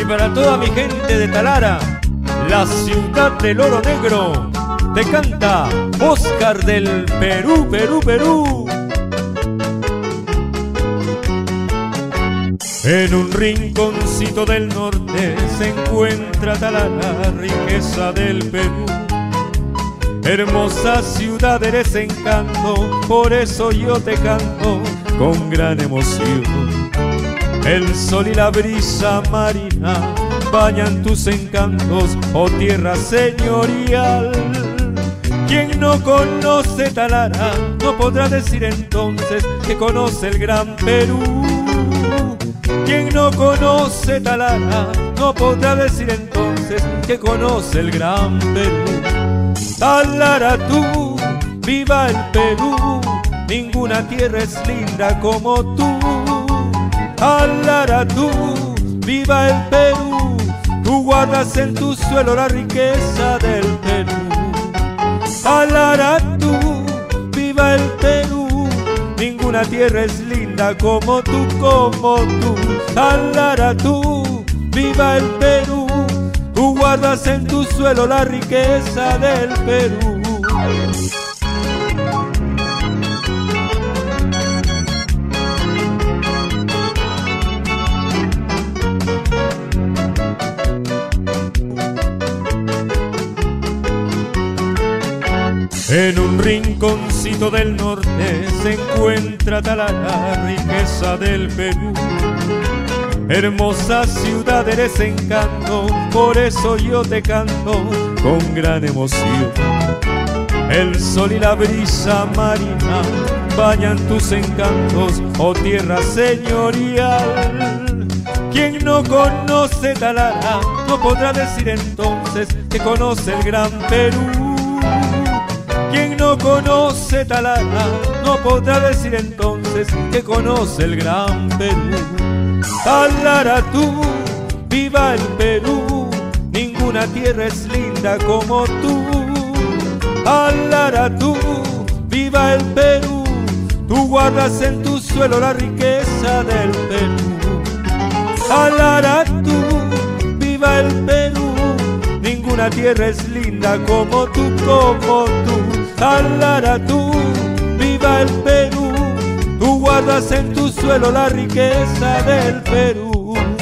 para toda mi gente de Talara, la ciudad del oro negro, te canta Oscar del Perú, Perú, Perú. En un rinconcito del norte se encuentra Talara, riqueza del Perú. Hermosa ciudad, eres encanto, por eso yo te canto con gran emoción. El sol y la brisa marina bañan tus encantos, oh tierra señorial. Quien no conoce Talara no podrá decir entonces que conoce el gran Perú. Quien no conoce Talara no podrá decir entonces que conoce el gran Perú. Talara tú, viva el Perú, ninguna tierra es linda como tú. Talara tú, viva el Perú, tú guardas en tu suelo la riqueza del Perú. Talara tú, viva el Perú, ninguna tierra es linda como tú, como tú. Talara tú, viva el Perú, tú guardas en tu suelo la riqueza del Perú. En un rinconcito del norte se encuentra Talara, riqueza del Perú. Hermosa ciudad, eres encanto, por eso yo te canto con gran emoción. El sol y la brisa marina bañan tus encantos, oh tierra señorial. Quien no conoce Talara no podrá decir entonces que conoce el gran Perú. Quien no conoce Talara no podrá decir entonces que conoce el gran Perú. Talara tú, viva el Perú, ninguna tierra es linda como tú. Talara tú, viva el Perú, tú guardas en tu suelo la riqueza del Perú. Talara tú, viva el Perú, ninguna tierra es linda como tú, como tú. Talara tú, viva el Perú, tú guardas en tu suelo la riqueza del Perú.